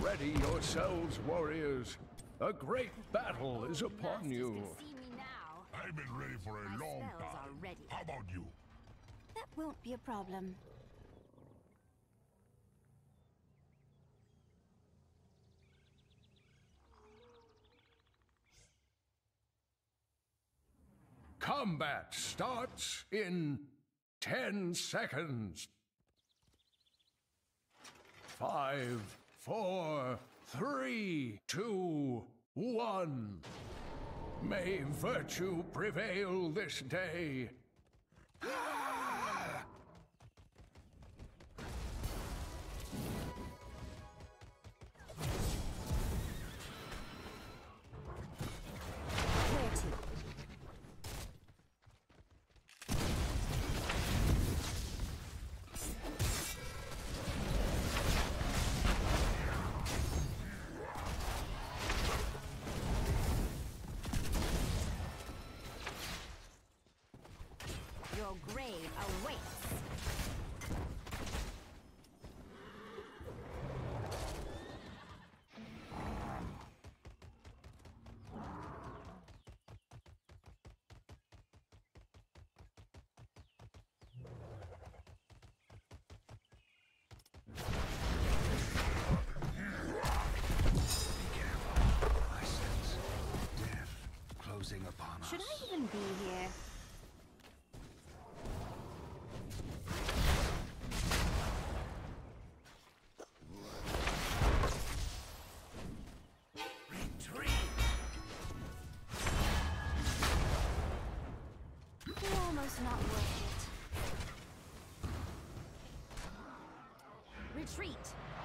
Ready yourselves, warriors. A great battle is upon you. See me now. I've been ready for a My long spells time. are ready. How about you? That won't be a problem. Combat starts in 10 seconds. 5, 4, 3, 2, 1. May virtue prevail this day. Where to? Your grave awaits. I sense death closing upon us. Should I even be here? You're almost not worth it. Retreat!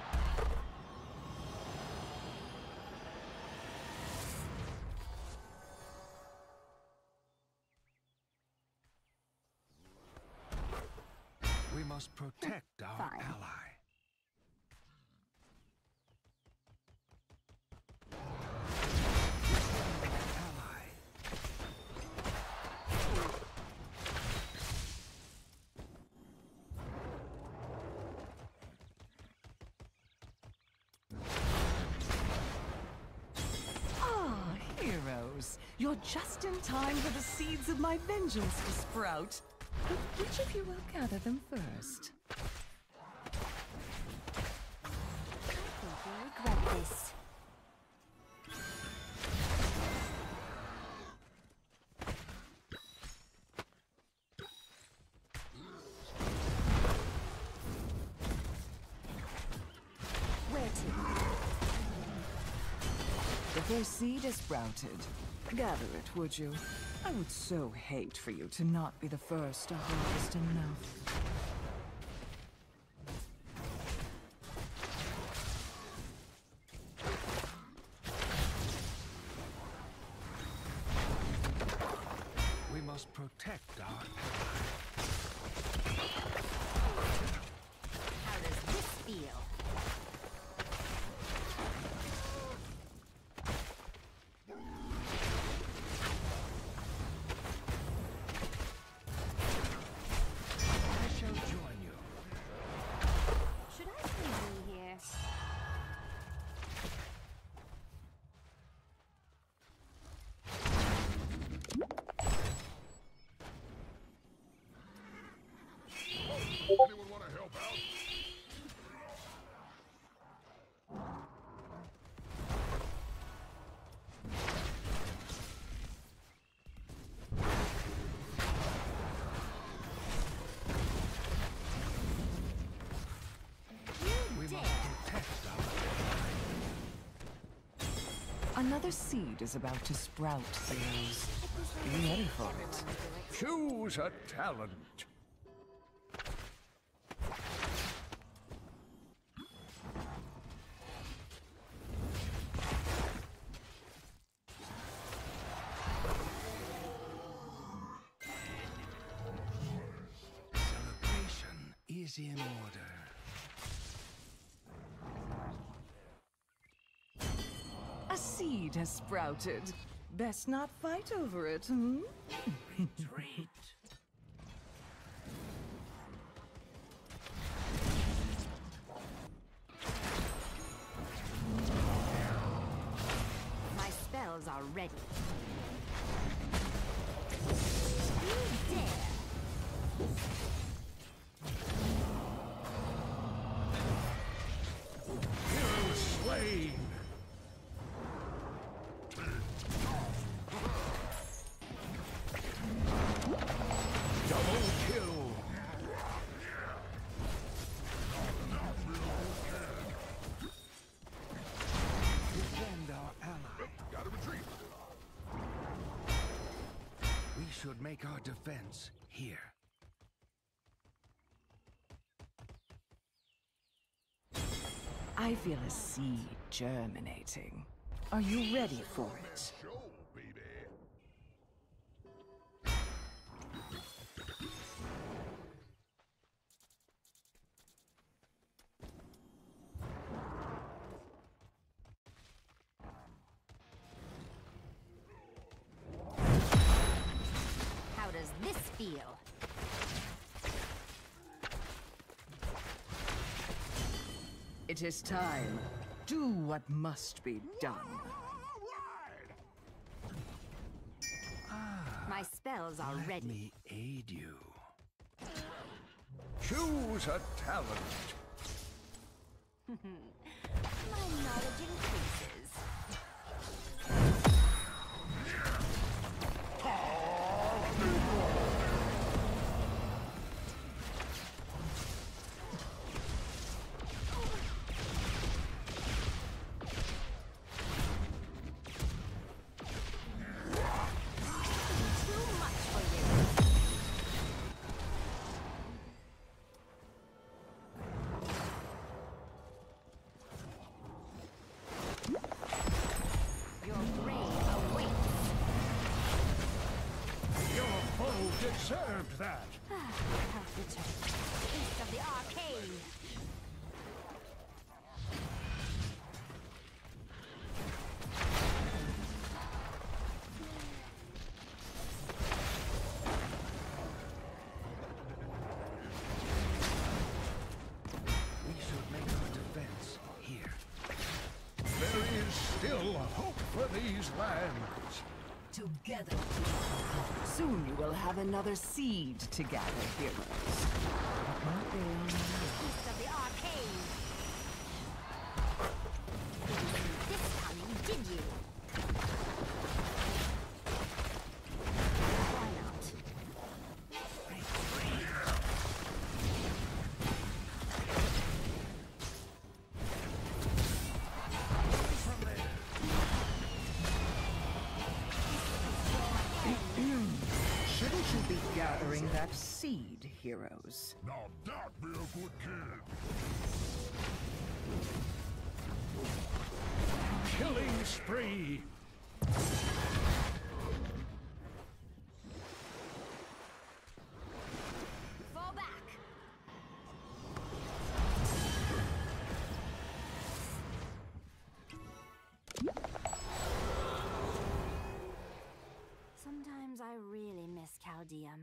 We must protect our Fine. ally. Ally. Ah, heroes. You're just in time for the seeds of my vengeance to sprout. But which of you will gather them first? I think you'll regret this. Where to? If their seed is sprouted, gather it, would you? I would so hate for you to not be the first to harvest enough. We must protect our ally. How does this feel? I shall join you. Should I still be here? Anyone want to help out? We Dare. must protect our ally. Another seed is about to sprout, heroes. Be ready for it. Choose a talent. Celebration is in order. A seed has sprouted. Best not fight over it, hmm? Retreat. ready. You dare! Hero slain! Double kill! Defend our ally. Gotta retreat! We should make our defense here. I feel a seed germinating. Are you ready for it? Show, baby! How does this feel? It is time. Do what must be done. My spells are Let ready. me aid you. Choose a talent! My knowledge increases. Too much for you. Your grave awaits. Your foe deserved that! Health return. Feast of the arcane. We should make our defense here. There is still hope for these lands! Together. Soon you will have another seed to gather, heroes. But they are Feast of the arcane. This coming, did you? Why not? Shouldn't you be gathering that seed, heroes? Now that be a good kid! Killing spree! Fall back. Sometimes I really miss Caldeum.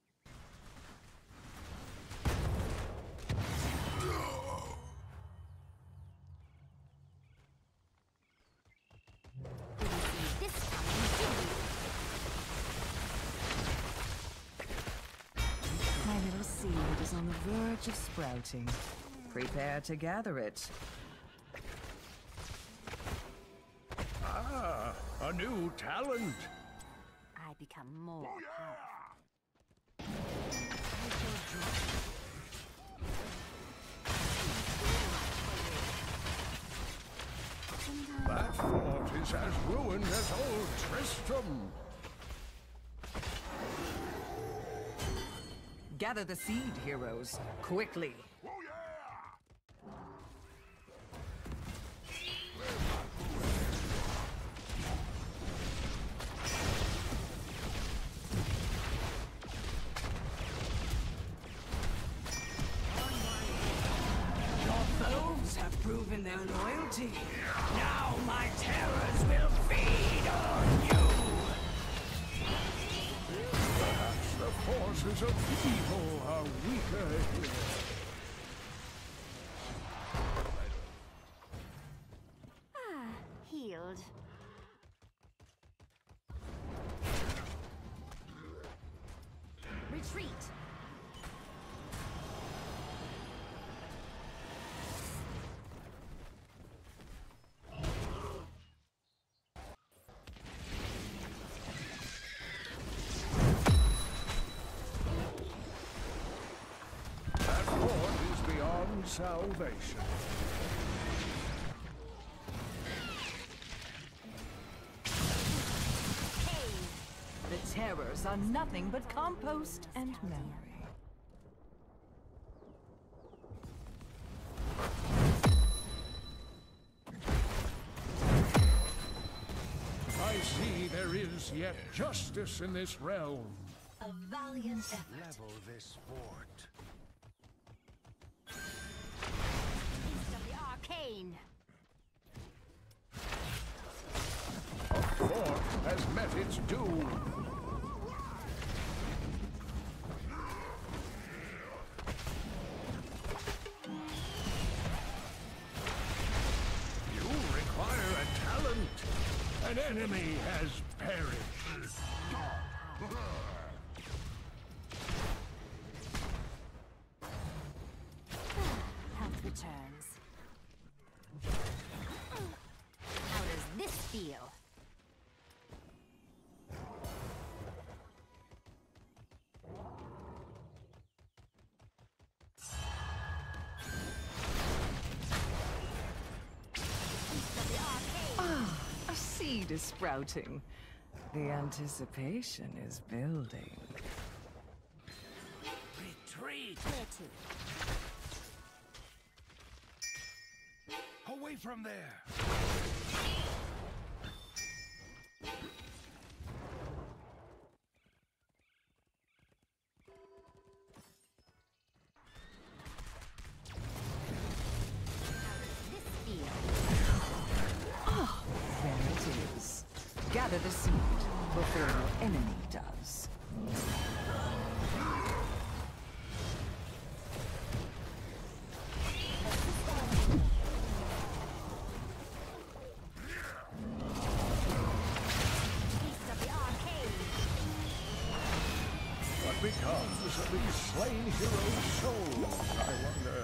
Didn't see this coming, did you? My little seed is on the verge of sprouting. Prepare to gather it. Ah, a new talent! I become more powerful. That fort is as ruined as old Tristram! Gather the seed, heroes, quickly. Your foes have proven their loyalty. Now my terrors will feed on you. Perhaps the forces of evil are weaker here. Ah, healed. Retreat! That fort is beyond salvation. The terrors are nothing but compost and memory. I see there is yet justice in this realm. A valiant effort. Level this fort. Beast of the Arcane! A fort has met its doom. You require a talent. An enemy has perished. Health returns. How does this feel? A seed is sprouting. The anticipation is building. Retreat! Where to? Away from there! This feel? There it is. Gather the seed before your enemy does. Beast of the Arcane! What becomes of these slain heroes' souls, I wonder?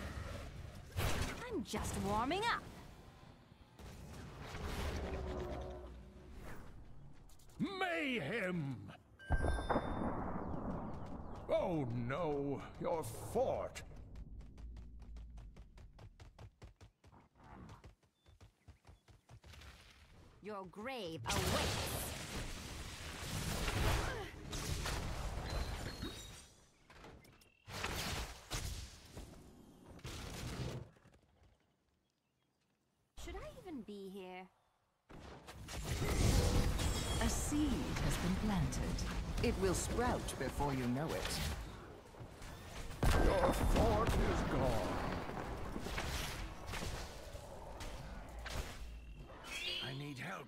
I'm just warming up. Mayhem! Oh no, your fort! Your grave awaits. Should I even be here? A seed has been planted. It will sprout before you know it. Your fort is gone. I need help.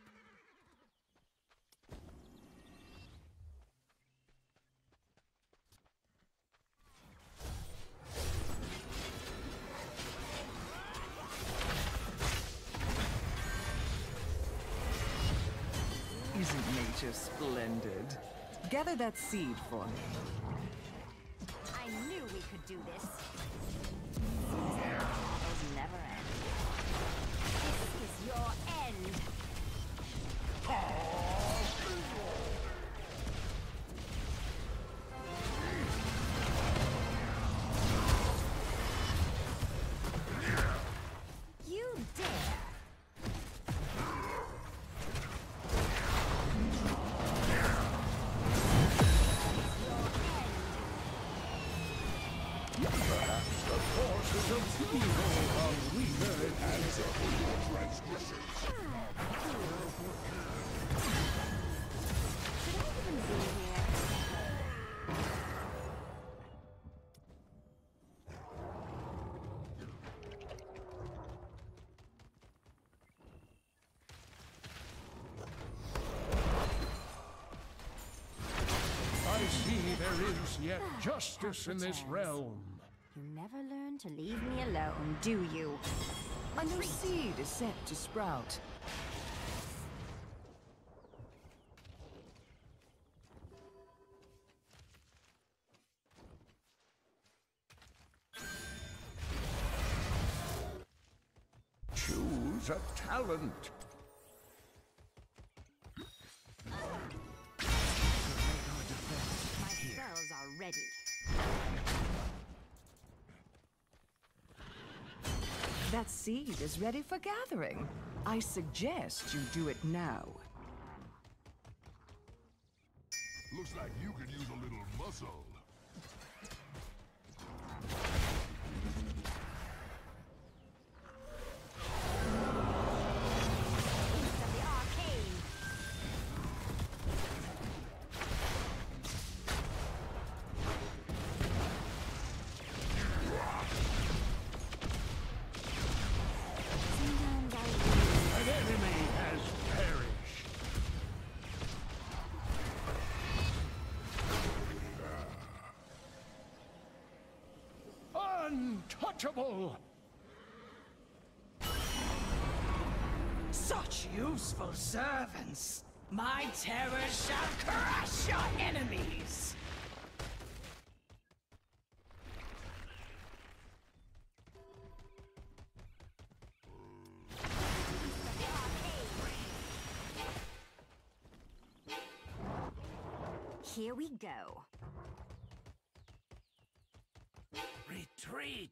Isn't nature splendid? Gather that seed for me. I knew we could do this. Those never end. This is your end. You dare! Perhaps the forces of evil are weaker than Should I even be here? I see there is yet justice in this realm. You never learn to leave me alone, do you? A new seed is set to sprout. a talent. My spells are ready. That seed is ready for gathering. I suggest you do it now. Looks like you could use a little muscle. Beasts of the arcane. Sometimes I An enemy has perished. Untouchable! Such useful servants! My terror shall crush your enemies! Here we go. Retreat!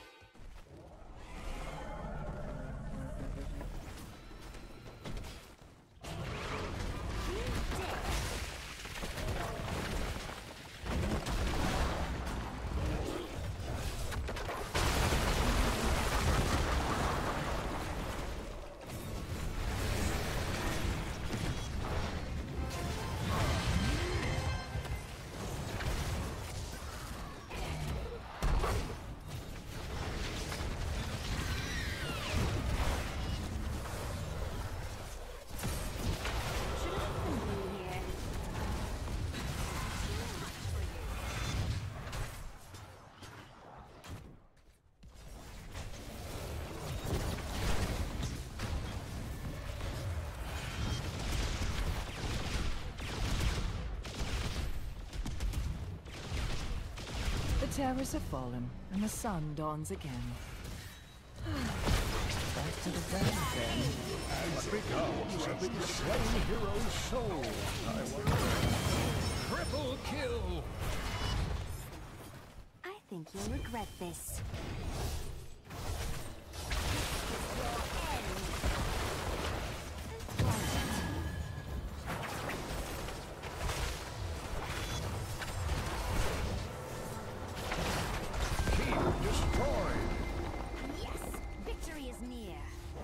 The terrors have fallen, and the sun dawns again. Back to the ground then. What becomes of the slain hero's soul, I wonder? Triple kill! I think you'll regret this. Keep destroyed! Yes! Victory is near.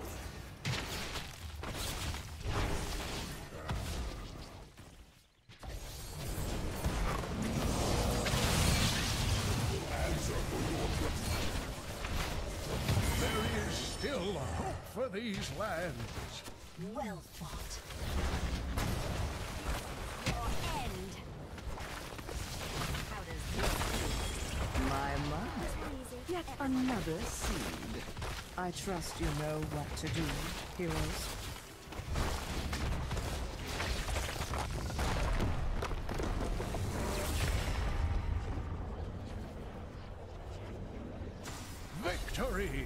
There is still hope for these lands. Well fought. Your end. How does this feel? My. Easy. Yet another seed. I trust you know what to do, heroes. Victory!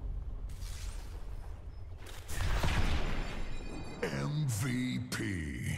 MVP.